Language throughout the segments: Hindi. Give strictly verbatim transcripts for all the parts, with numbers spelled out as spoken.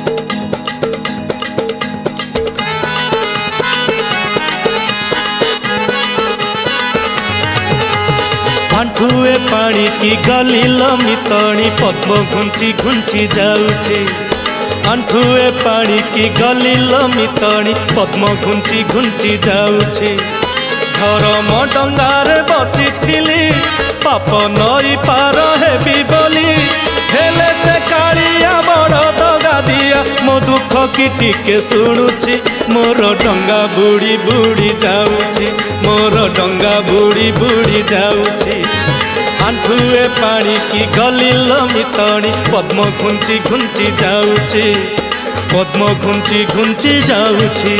आंठुए पानी की गलिल मितणी पद्म घुंची घुंची जाऊे। आंठुए पानी की गलिल मितणी पद्म घुंची घुंची जाऊे। धरम डंगारे बसी पाप नई पार हेबी बोली हेले से कालिया बड़ दगा दिया मो दुख की टिके शुणुछि मोर डंगा बुड़ी बुड़ी जाऊछि मोर डंगा बुड़ी बुड़ी जाऊछि। आंठुए पानी की गलिल मितणी पद्म घुंची घुंची जाऊछि पद्म घुंची घुंची जाऊछि।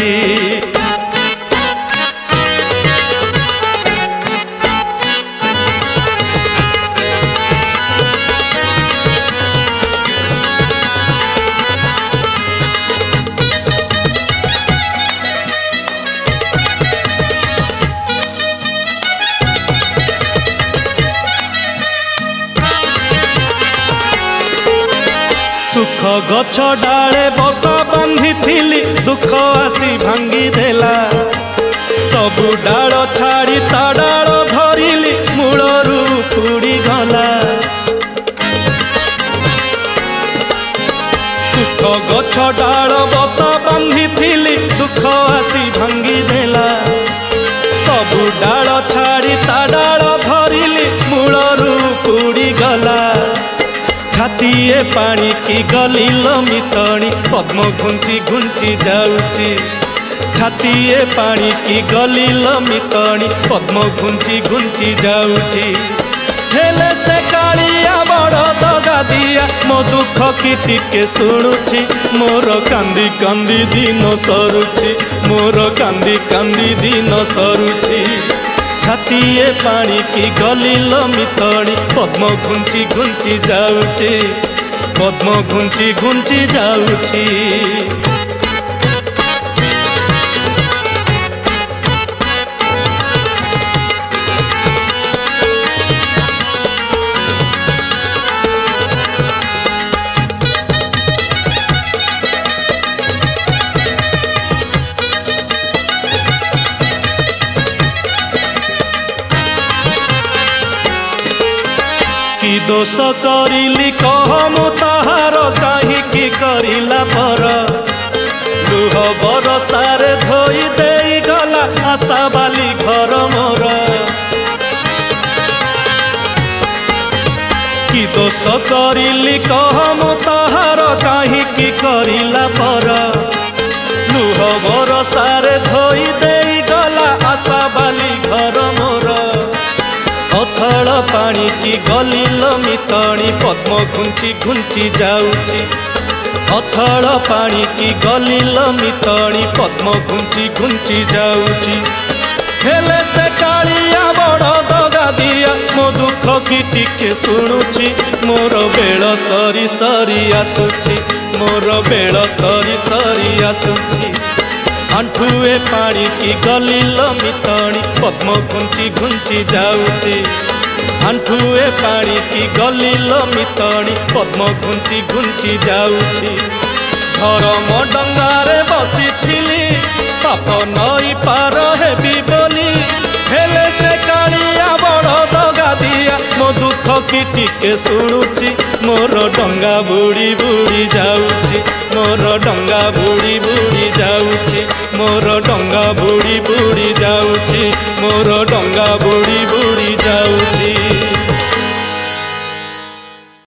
सुख गछ डाले बसा बांधी थिली दुख आसी भांगी देला सबु डाल छाड़ी ता डाल धरिली मूलरू पुड़ी गला। सुख गछ डाल बसा बांधी थिली दुख आसी भांगी देला सबु डाल छाड़ी ता डाल धरिली मूलरू पुड़ी गला। छातीए पानी की गलिल मितणी पद्म घुंची घुंची जाऊची। छातीए पानी की गलिल मितणी पद्म घुंची घुंची जाऊची। हेले से कालिया बड़ दगा दिया मो दुख की टिके शुणुछि मोर कांदी कांदी दिन सरुछि मोर कांदी कांदी दिन सरुछि। छातीए पानी की गलिल मितणी पद्म घुंची घुंची जाऊे पद्म घुंची घुंची जाऊे। कि दोष करिली कह मु ताहार कहीं की करिला पर लुह बरसारे धोई देई गला आशा बाली घर मोर। कि दोष करिली कह मु ताहार कहीं की करिला पर लुह बरसारे धोई देई गला आशा बाली घर मोर। अथल पानी की गलिल मितणी पद्म घुंची घुंची जाऊची। अथल पानी की गलिल मितणी पद्म घुंची घुंची जाऊची। हेले से कालिया बड़ दगा दिया मो दुख की टिके शुणुछि मोर बेल सरी सरी आसुछि मोर बेल सरी सरी आसुछि। आंठुए पानी की गलिल मितणी पद्म घुंची घुंची जाऊे। आंठुए पानी की गलिल मितणी पद्म घुंची घुंची जाऊे। धरम डंगारे बसी पाप नई पार हेबी बोली हेले से कालिया बड़ दगा दिया मो दुख की टिके शुणुछि मोर डंगा बुड़ी बुड़ी जाऊे मोर डंगा बुड़ी बुड़ी जाऊे मोर डंगा बुड़ी बुड़ी